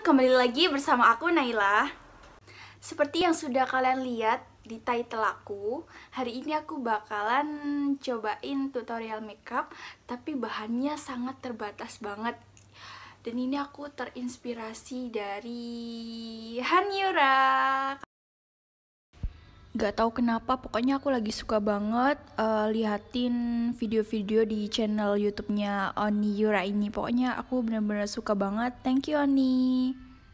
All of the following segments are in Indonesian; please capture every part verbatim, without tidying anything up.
kembali lagi bersama aku Naila. Seperti yang sudah kalian lihat di title aku, hari ini aku bakalan cobain tutorial makeup, tapi bahannya sangat terbatas banget. Dan ini aku terinspirasi dari Hanyura. Gak tahu kenapa, pokoknya aku lagi suka banget uh, liatin video-video di channel YouTube-nya Oni Yura ini. Pokoknya aku bener-bener suka banget. Thank you Oni.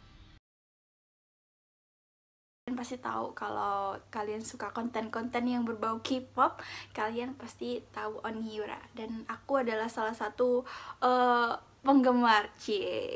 Kalian pasti tahu kalau kalian suka konten-konten yang berbau K-pop, kalian pasti tahu Oni Yura. Dan aku adalah salah satu uh, penggemar C.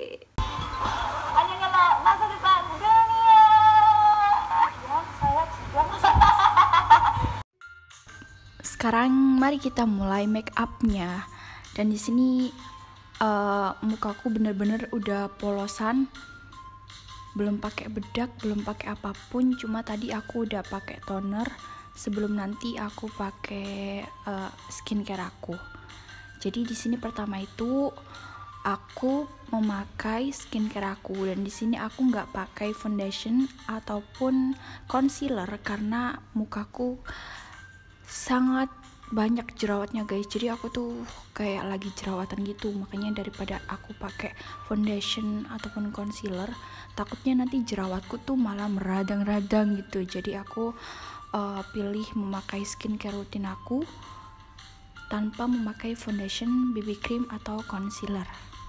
Sekarang mari kita mulai make upnya. Dan di sini uh, mukaku bener-bener udah polosan, belum pakai bedak, belum pakai apapun. Cuma tadi aku udah pakai toner sebelum nanti aku pakai uh, skincare aku. Jadi di sini pertama itu aku memakai skincare aku, dan di sini aku nggak pakai foundation ataupun concealer karena mukaku sangat banyak jerawatnya guys. Jadi aku tuh kayak lagi jerawatan gitu, makanya daripada aku pakai foundation ataupun concealer, takutnya nanti jerawatku tuh malah meradang-radang gitu. Jadi aku uh, pilih memakai skincare rutin aku tanpa memakai foundation, B B cream atau concealer.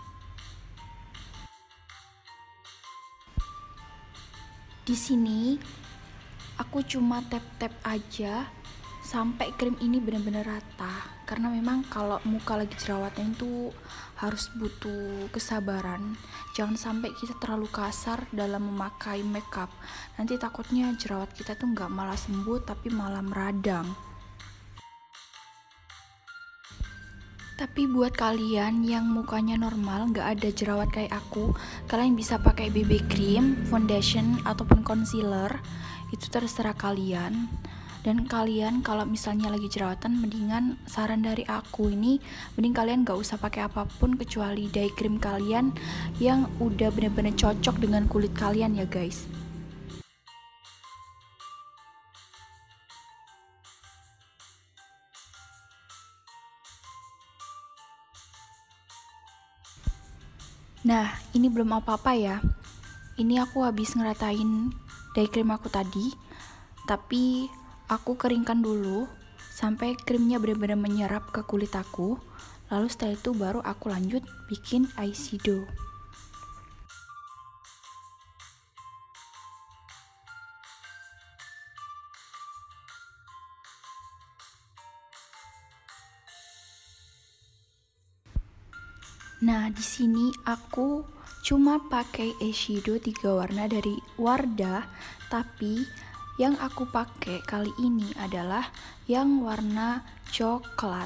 Di sini aku cuma tap-tap aja sampai krim ini benar-benar rata, karena memang kalau muka lagi jerawatan itu harus butuh kesabaran. Jangan sampai kita terlalu kasar dalam memakai makeup, nanti takutnya jerawat kita tuh nggak malah sembuh tapi malah meradang. Tapi buat kalian yang mukanya normal, nggak ada jerawat kayak aku, kalian bisa pakai B B cream, foundation ataupun concealer, itu terserah kalian. Dan kalian kalau misalnya lagi jerawatan, mendingan saran dari aku ini, mending kalian gak usah pakai apapun kecuali day cream kalian yang udah bener-bener cocok dengan kulit kalian ya guys. Nah, ini belum apa-apa ya. Ini aku habis ngeratain day cream aku tadi, tapi aku keringkan dulu sampai krimnya benar-benar menyerap ke kulit aku. Lalu setelah itu baru aku lanjut bikin eyeshadow. Nah, di sini aku cuma pakai eyeshadow tiga warna dari Wardah, tapi yang aku pakai kali ini adalah yang warna coklat.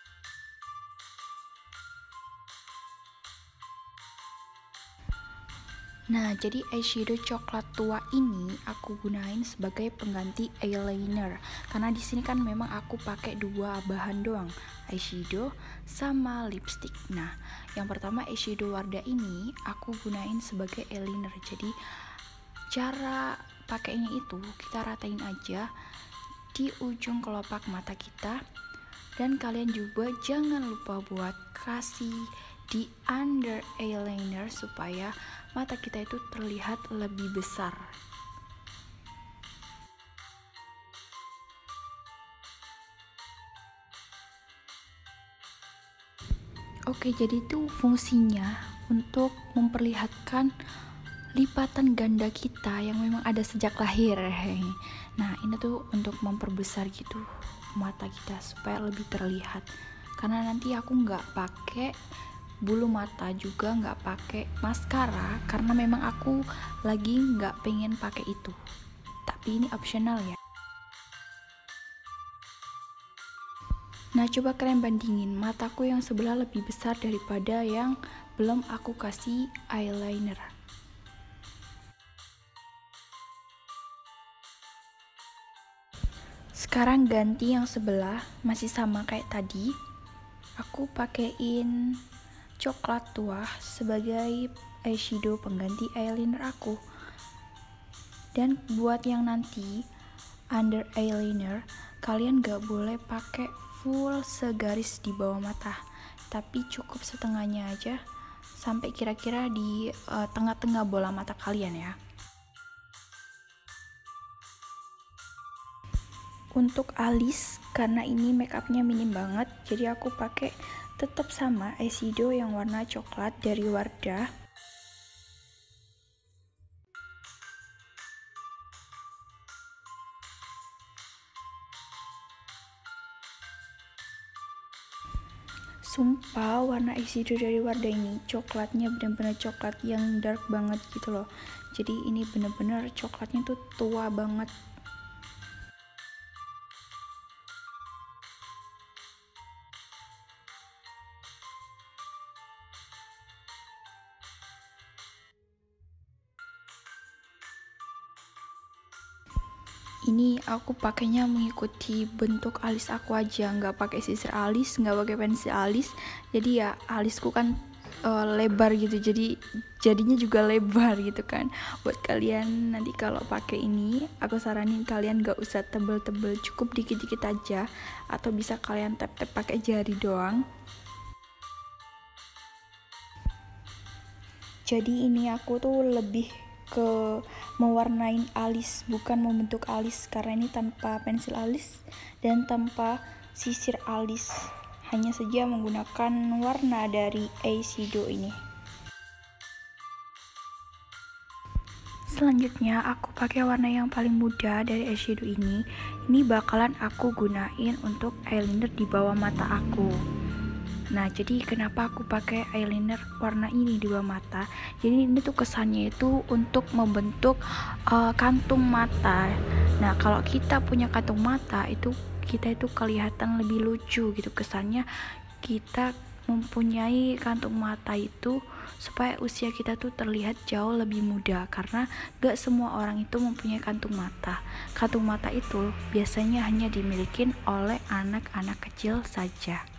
Nah, jadi eyeshadow coklat tua ini aku gunain sebagai pengganti eyeliner, karena di sini kan memang aku pakai dua bahan doang, eyeshadow sama lipstick. Nah, yang pertama eyeshadow Wardah ini aku gunain sebagai eyeliner. Jadi cara pakainya itu kita ratain aja di ujung kelopak mata kita, dan kalian juga jangan lupa buat kasih di under eyeliner supaya mata kita itu terlihat lebih besar. Oke, jadi itu fungsinya untuk memperlihatkan lipatan ganda kita yang memang ada sejak lahir. Nah, ini tuh untuk memperbesar gitu mata kita supaya lebih terlihat. Karena nanti aku nggak pakai bulu mata, juga nggak pakai maskara karena memang aku lagi nggak pengen pakai itu. Tapi ini optional ya. Nah, coba kalian bandingin, mataku yang sebelah lebih besar daripada yang belum aku kasih eyeliner. Sekarang ganti yang sebelah, masih sama kayak tadi. Aku pakein coklat tua sebagai eyeshadow pengganti eyeliner aku. Dan buat yang nanti under eyeliner, kalian gak boleh pakai full segaris di bawah mata, tapi cukup setengahnya aja, sampai kira-kira di uh, tengah-tengah bola mata kalian ya. Untuk alis, karena ini make upnya minim banget, jadi aku pakai tetap sama eyeshadow yang warna coklat dari Wardah. Sumpah warna eyeshadow dari Wardah ini coklatnya bener-bener coklat yang dark banget gitu loh. Jadi ini bener-bener coklatnya tuh tua banget. Ini aku pakainya mengikuti bentuk alis aku aja, nggak pakai sisir alis, nggak pakai pensil alis. Jadi ya alisku kan uh, lebar gitu, jadi jadinya juga lebar gitu kan. Buat kalian nanti kalau pakai ini, aku saranin kalian nggak usah tebel-tebel, cukup dikit-dikit aja, atau bisa kalian tap-tap pakai jari doang. Jadi ini aku tuh lebih ke mewarnain alis, bukan membentuk alis, karena ini tanpa pensil alis dan tanpa sisir alis, hanya saja menggunakan warna dari eyeshadow ini. Selanjutnya aku pakai warna yang paling mudah dari eyeshadow ini. Ini bakalan aku gunain untuk eyeliner di bawah mata aku. Nah, jadi kenapa aku pakai eyeliner warna ini di bawah mata? Jadi ini tuh kesannya itu untuk membentuk uh, kantung mata. Nah, kalau kita punya kantung mata itu kita itu kelihatan lebih lucu gitu kesannya. Kita mempunyai kantung mata itu supaya usia kita tuh terlihat jauh lebih muda, karena gak semua orang itu mempunyai kantung mata. Kantung mata itu biasanya hanya dimiliki oleh anak-anak kecil saja.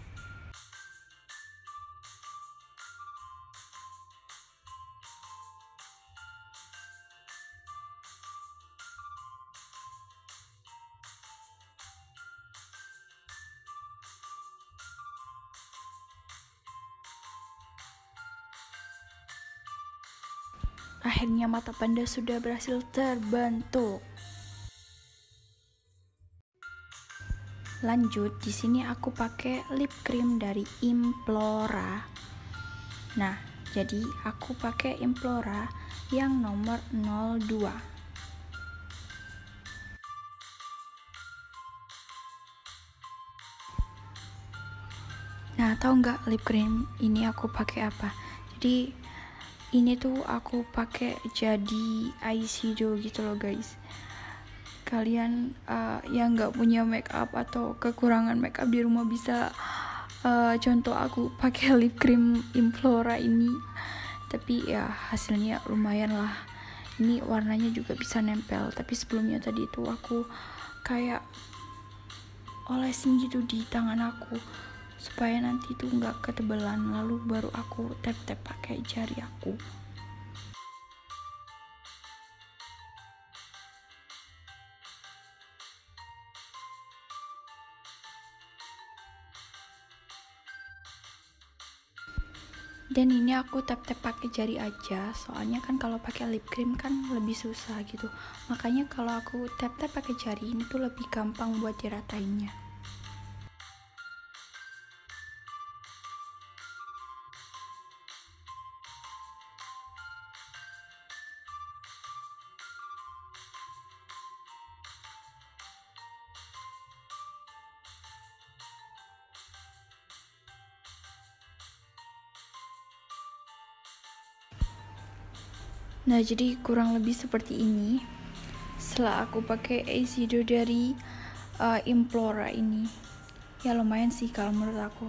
Akhirnya mata panda sudah berhasil terbentuk. Lanjut, di sini aku pakai lip cream dari Implora. Nah, jadi aku pakai Implora yang nomor nol dua. Nah, tahu nggak lip cream ini aku pakai apa? Jadi ini tuh aku pakai jadi eyeshadow gitu loh guys. Kalian uh, yang nggak punya make up atau kekurangan make up di rumah bisa uh, contoh aku pakai lip cream Implora ini. Tapi ya hasilnya lumayan lah. Ini warnanya juga bisa nempel. Tapi sebelumnya tadi itu aku kayak olesin gitu di tangan aku supaya nanti tuh nggak ketebalan, lalu baru aku tap-tap pakai jari aku. Dan ini aku tap-tap pakai jari aja, soalnya kan kalau pakai lip cream kan lebih susah gitu. Makanya kalau aku tap-tap pakai jari ini tuh lebih gampang buat diratainnya. Nah, jadi kurang lebih seperti ini setelah aku pakai eyeshadow dari uh, Implora ini. Ya lumayan sih kalau menurut aku.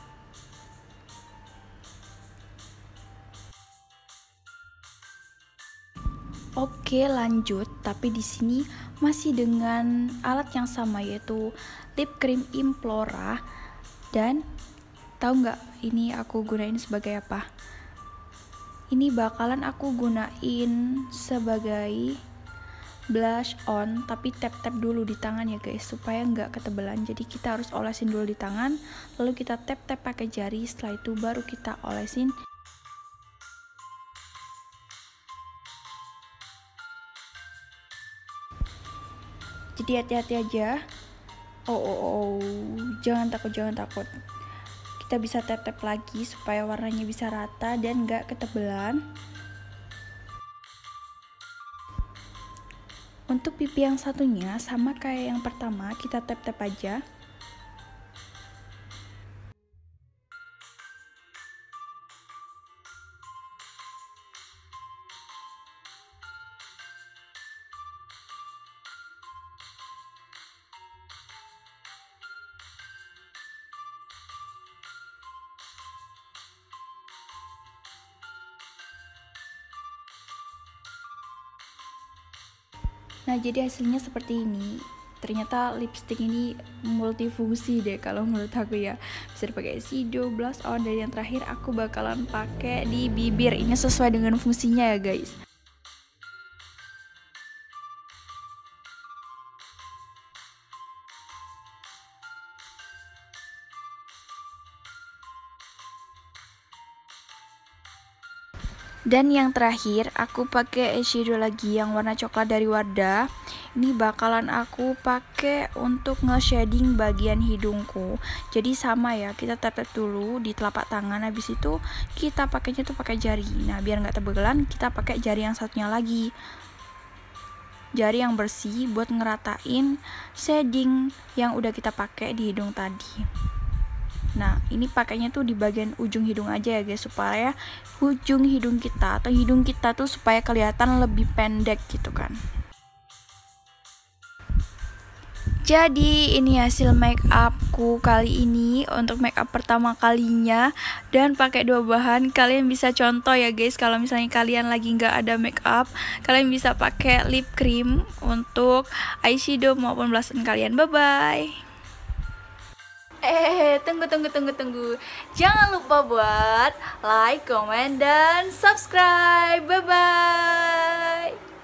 Oke, lanjut. Tapi di sini masih dengan alat yang sama, yaitu lip cream Implora dan Tahu nggak ini aku gunain sebagai apa? Ini bakalan aku gunain sebagai blush on, tapi tap-tap dulu di tangan ya guys, supaya nggak ketebelan. Jadi kita harus olesin dulu di tangan, lalu kita tap-tap pakai jari, setelah itu baru kita olesin. Jadi hati-hati aja. Oh, oh, oh, jangan takut, jangan takut. Kita bisa tap-tap lagi supaya warnanya bisa rata dan nggak ketebelan. Untuk pipi yang satunya sama kayak yang pertama, kita tap-tap aja. Nah, jadi hasilnya seperti ini. Ternyata lipstick ini multifungsi deh kalau menurut aku ya. Bisa dipakai shadow, blush on, dan yang terakhir aku bakalan pakai di bibir. Ini sesuai dengan fungsinya ya guys. Dan yang terakhir aku pakai eyeshadow lagi yang warna coklat dari Wardah. Ini bakalan aku pakai untuk nge-shading bagian hidungku. Jadi sama ya, kita tap-tap dulu di telapak tangan, habis itu kita pakainya tuh pakai jari. Nah, biar nggak tebelan, kita pakai jari yang satunya lagi. Jari yang bersih buat ngeratain shading yang udah kita pakai di hidung tadi. Nah, ini pakainya tuh di bagian ujung hidung aja ya guys, supaya ujung hidung kita atau hidung kita tuh supaya kelihatan lebih pendek gitu kan. Jadi ini hasil make upku kali ini untuk make up pertama kalinya, dan pakai dua bahan. Kalian bisa contoh ya guys, kalau misalnya kalian lagi nggak ada make up, kalian bisa pakai lip cream untuk eyeshadow maupun blush on kalian. Bye bye. Eh, tunggu, tunggu, tunggu, tunggu. Jangan lupa buat like, comment, dan subscribe. Bye-bye.